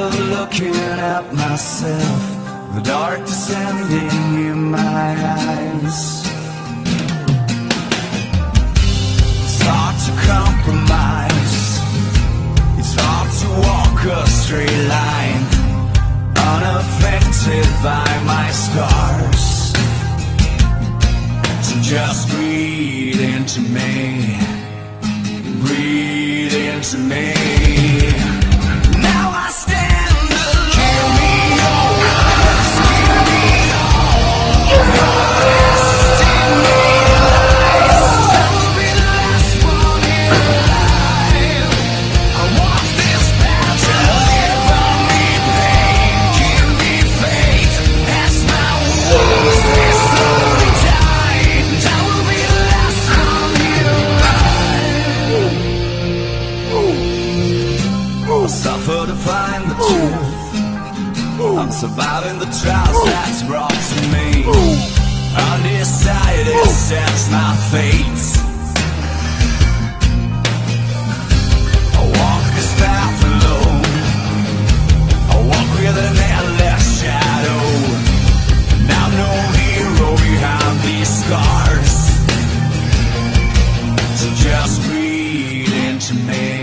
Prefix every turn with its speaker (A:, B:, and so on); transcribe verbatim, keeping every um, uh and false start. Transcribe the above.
A: of looking at myself, the dark descending in my eyes. It's hard to compromise, it's hard to walk a straight line, unaffected by my scars. So just breathe into me, breathe into me. Now I stand alone. Give me your words, give me all your destiny lies. I will be the last one alive. I walk this path to live on me pain. Give me faith, that's my wounds, they slowly die. And I will be the last one alive. I suffer to find the truth, I'm surviving the trials that's brought to me. Undecided, that's my fate. I walk this path alone, I walk with an endless shadow, and I'm no hero behind these scars. So just breathe into me.